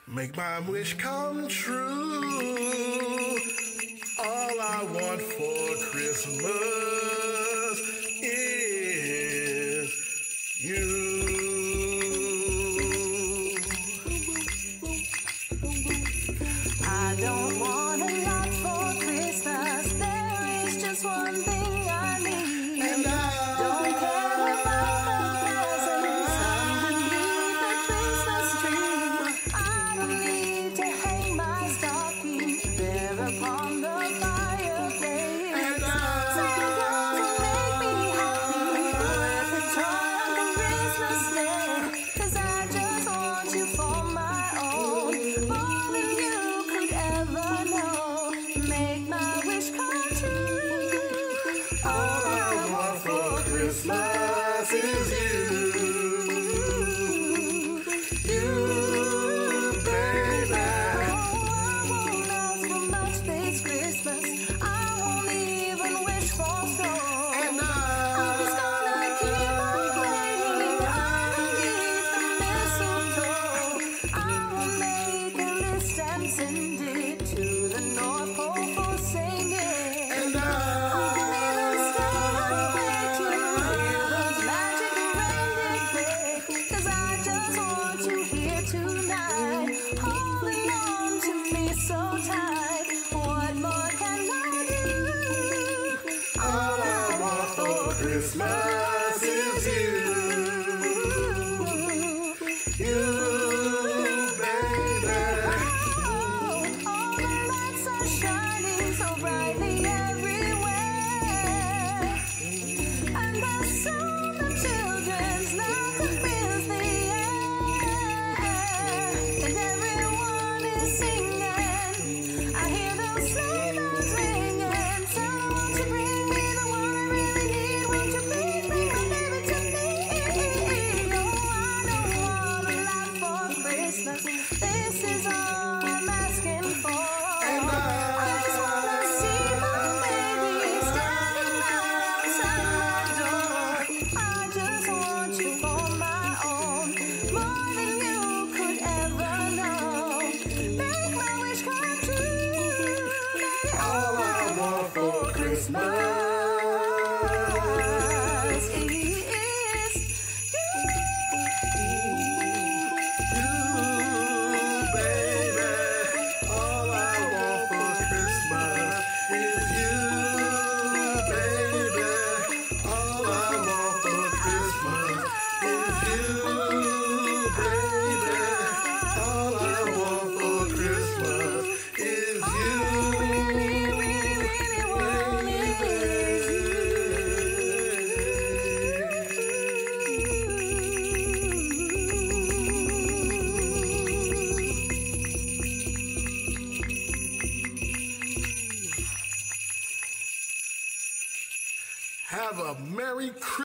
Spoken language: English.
Make my wish come true. All I want for Christmas is you. I don't want a lot for Christmas. There is just one thing I need. And I don't care about the presents underneath the Christmas tree. I don't need to hang my stocking there upon the fireplace. And Santa Claus will make me happy with a toy on Christmas Day. 'Cause I just want you for my own, more than you could ever know. Make my wish come true. All I want for Christmas is you. You, baby. I won't ask for much this Christmas. I won't even wish for snow. And I'm just gonna keep on playing underneath the mistletoe. I will make a list and send it to the North Pole for singing. And I'll even stay up way to hear the magic reindeer play. 'Cause I just want you here tonight, holding on to me so tight. What more can I do? all I want for Christmas is you. You, baby. All the lights are shining so brightly everywhere, and the sound of children's laughter fills the air, and everyone is singing. I hear those sleigh bells ringing. So won't you bring me the one I really need? Won't you please bring my baby to me? No, I don't want a lot for Christmas. This is all I'm asking for. I just wanna see my baby standing right outside my door. I just want you for my own, more than you could ever know. Make my wish come true, baby. All I want for Christmas is you. You, baby. All I want for Christmas is you, baby. All I want for Christmas is you, baby. All I want for Christmas is you. Really, really, really want is Have a Merry Christmas.